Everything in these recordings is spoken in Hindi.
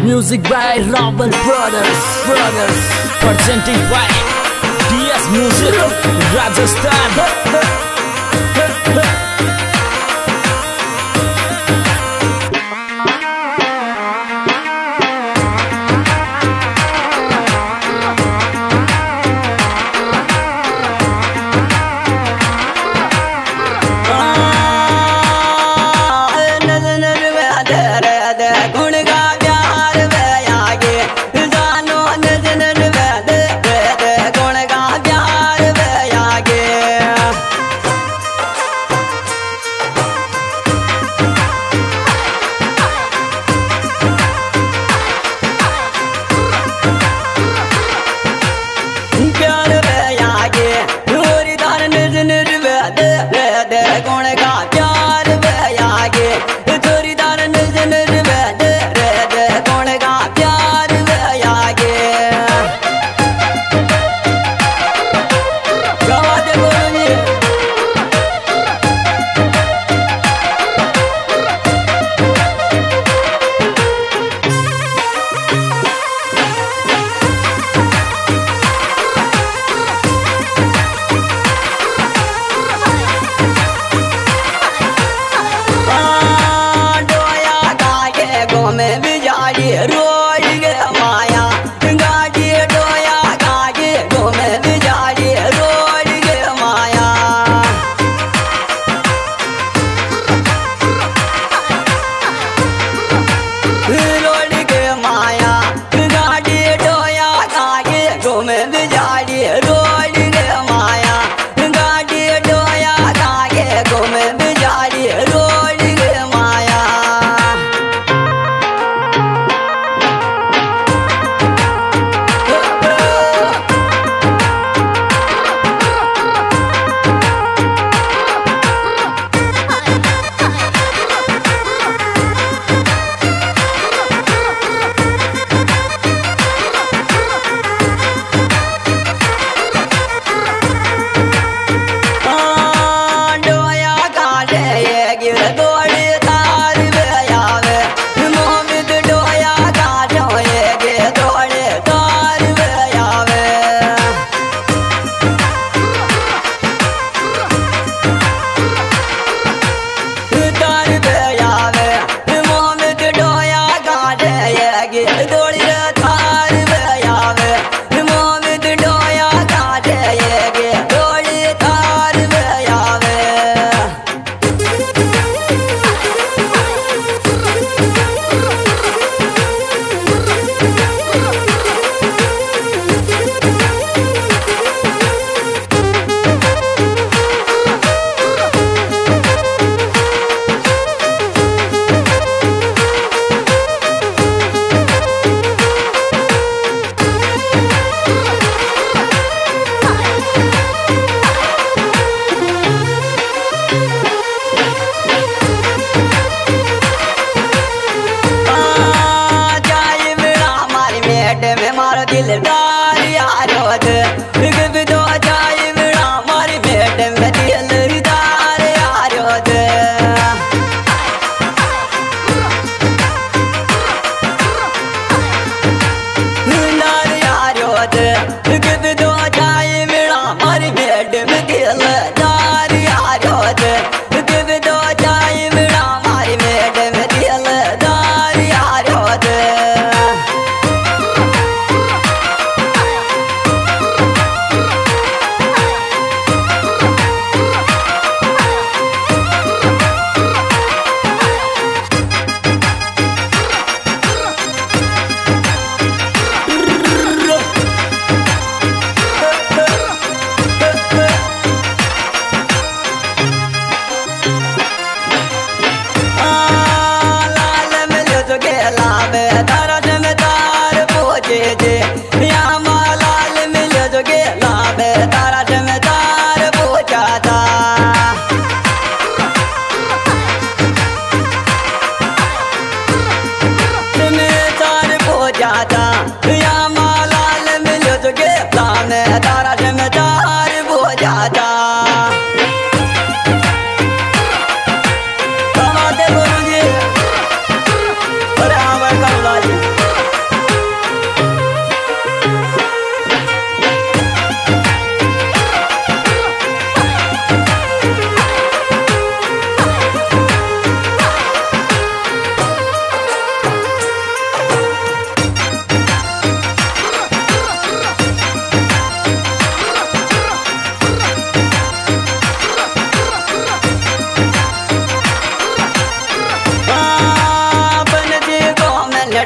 Music by Raval Brothers, presenting by DS Music, Rajasthan.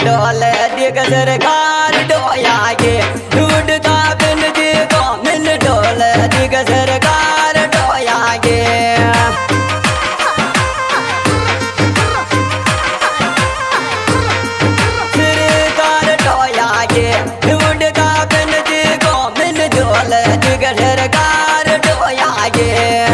डोले दिग सरकार डोया के उड़ का बिन दिगो मिल डोले दिग सरकार डोया के सरकार डोया के उड़ का बिन दिगो मिल डोले दिग सरकार डोया के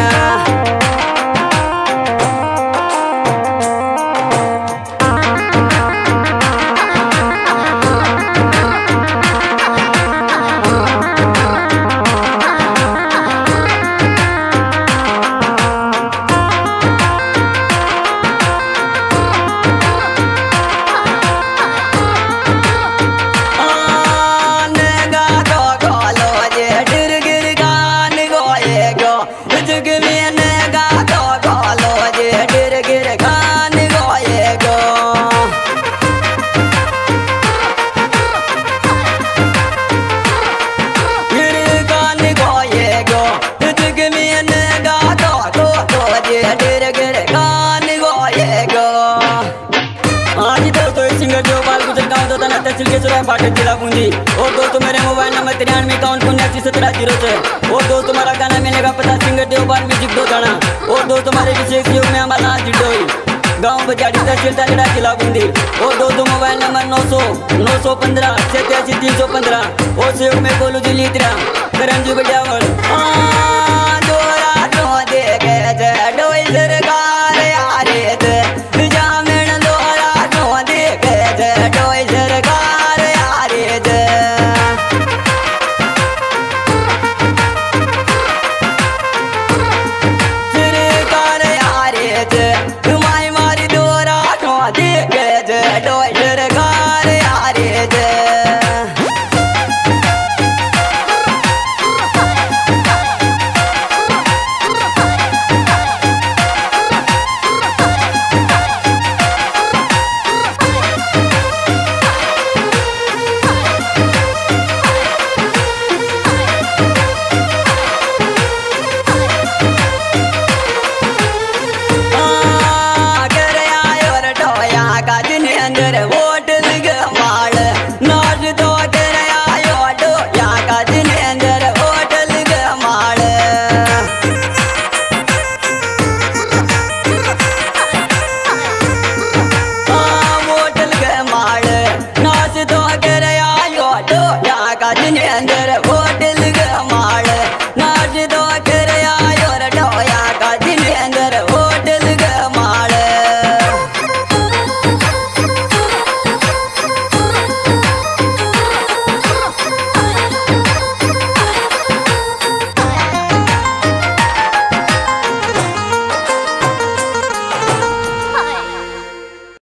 जिला बूंदी और दोस्तों मेरे मोबाइल नंबर 93 और दोस्तों तुम्हारा गाना मिलेगा पता सिंगर देवपाल म्यूजिक दो थाना और दोस्तों तुम्हारे विशेष योग में हमारा जिडोई गाँव बजाड़ी तहसील तागड़ा जिला बूंदी और दोस्तों मोबाइल नंबर 900 915 87 315 और सहयोग में बोलू जी लीतरा करण जी बजावल डोरा दो दे गए डोई सरकार